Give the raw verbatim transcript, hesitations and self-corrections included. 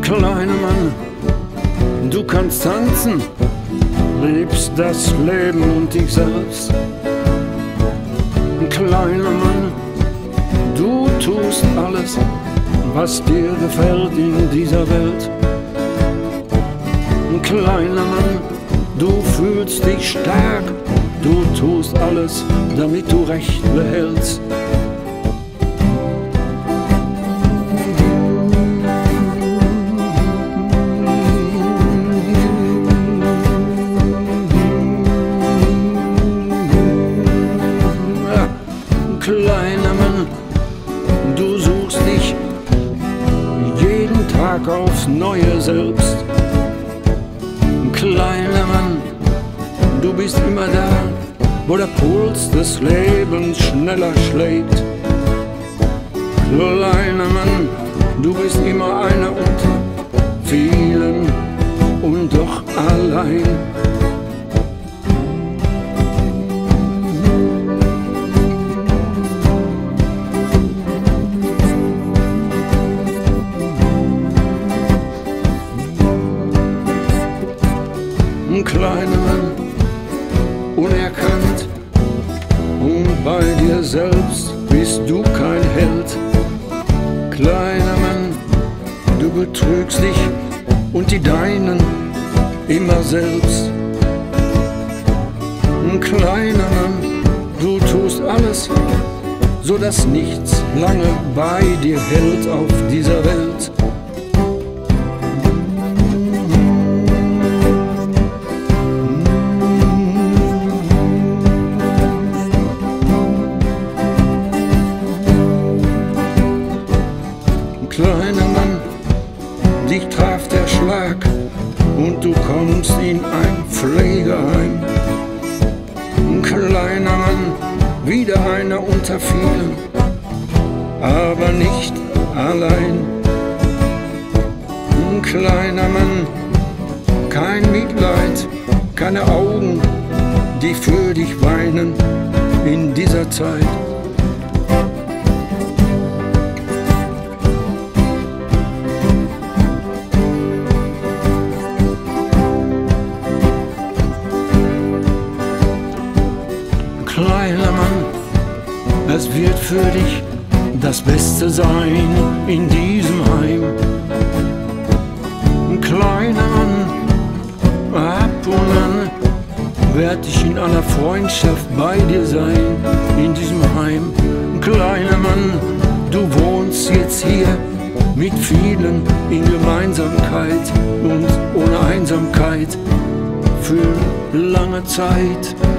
Kleiner Mann, du kannst tanzen, liebst das Leben und dich selbst. Kleiner Mann, du tust alles, was dir gefällt in dieser Welt. Kleiner Mann, du fühlst dich stark, du tust alles, damit du Recht behältst. Kleiner Mann, du suchst dich jeden Tag aufs Neue selbst. Kleiner Mann, du bist immer da, wo der Puls des Lebens schneller schlägt. Kleiner Mann, du bist immer einer unter vielen und doch allein. Kleiner Mann, unerkannt, und bei dir selbst bist du kein Held. Kleiner Mann, du betrügst dich und die Deinen immer selbst. Kleiner Mann, du tust alles, so dass nichts lange bei dir hält auf dieser Welt. Kleiner Mann, dich traf der Schlag und du kommst in ein Pflegeheim. Kleiner Mann, wieder einer unter vielen, aber nicht allein. Kleiner Mann, kein Mitleid, keine Augen, die für dich weinen in dieser Zeit. Kleiner Mann, es wird für dich das Beste sein in diesem Heim. Kleiner Mann, ab und an werd ich in aller Freundschaft bei dir sein in diesem Heim. Kleiner Mann, du wohnst jetzt hier mit vielen in Gemeinsamkeit und ohne Einsamkeit für lange Zeit.